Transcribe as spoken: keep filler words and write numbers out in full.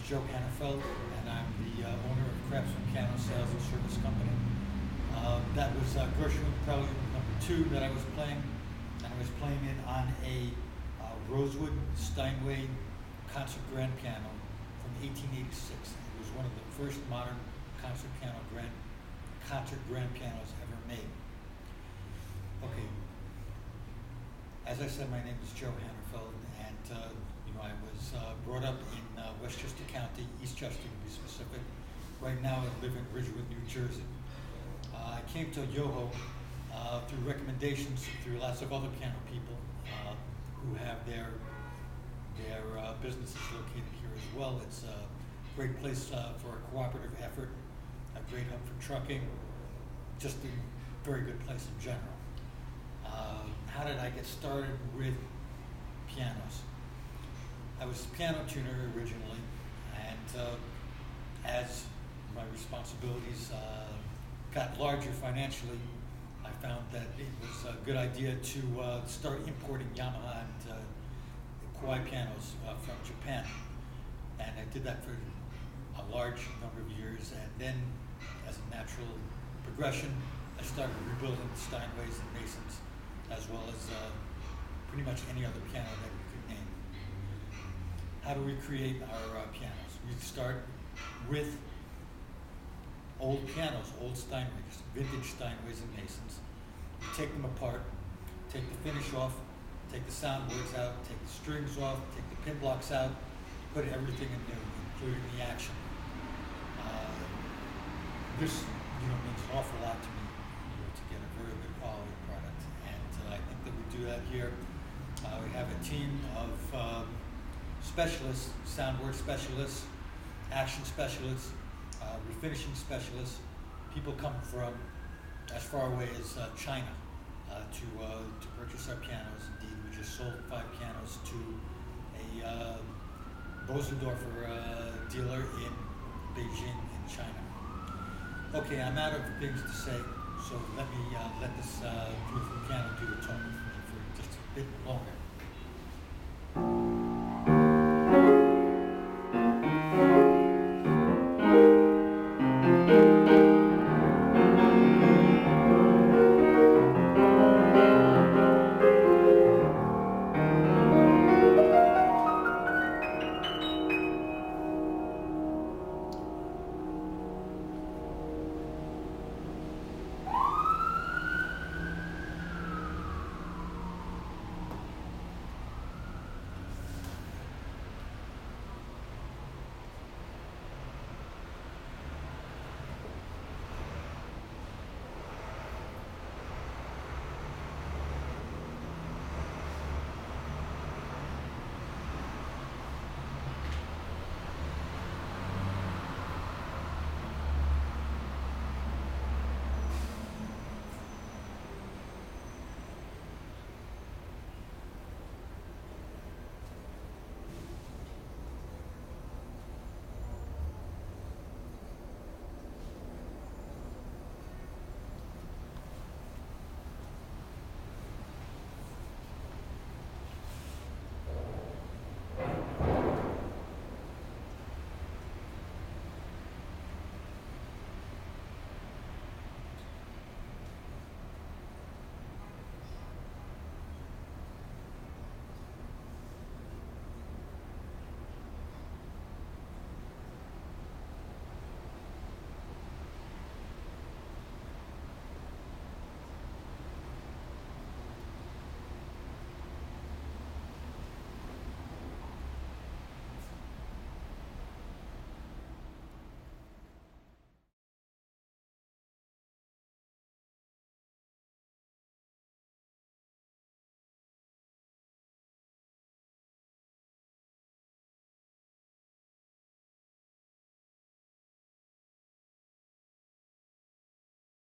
Joe Hannafeld, and I'm the uh, owner of Craftsman Piano Sales and Service Company. Uh, that was uh, Gershwin, probably number two that I was playing, and I was playing it on a uh, Rosewood Steinway concert grand piano from eighteen eighty-six. It was one of the first modern concert piano grand concert grand pianos ever made. Okay, as I said, my name is Joe Hannafeld, and uh, you know I was uh, brought up in uh, Westchester County, Eastchester to be specific. Right now, I live in Ridgewood, New Jersey. Uh, I came to Yoho uh, through recommendations through lots of other piano people uh, who have their their uh, businesses located here as well. It's a great place uh, for a cooperative effort, a great hub for trucking, just a very good place in general. Uh, how did I get started with pianos? I was a piano tuner originally, and uh, as my responsibilities uh, got larger financially, I found that it was a good idea to uh, start importing Yamaha and uh, Kawai pianos uh, from Japan. And I did that for a large number of years, and then as a natural progression, I started rebuilding the Steinways and Masons, as well as uh, pretty much any other piano that we could name. How do we create our uh, pianos? We start with old pianos, old Steinways, vintage Steinways and Masons. We take them apart, take the finish off, take the soundboards out, take the strings off, take the pin blocks out, put everything in new, including the action. Uh, this you know, means an awful lot to me, you know, to get a very good quality product. And uh, I think that we do that here. Uh, we have a team of um, specialists, soundboard specialists, action specialists, uh, refinishing specialists. People come from as far away as uh, China uh, to uh, to purchase our pianos. Indeed, we just sold five pianos to a uh, Bosendorfer uh, dealer in Beijing, in China. Okay, I'm out of things to say, so let me uh, let this uh, beautiful piano do the talking for me for just a bit longer.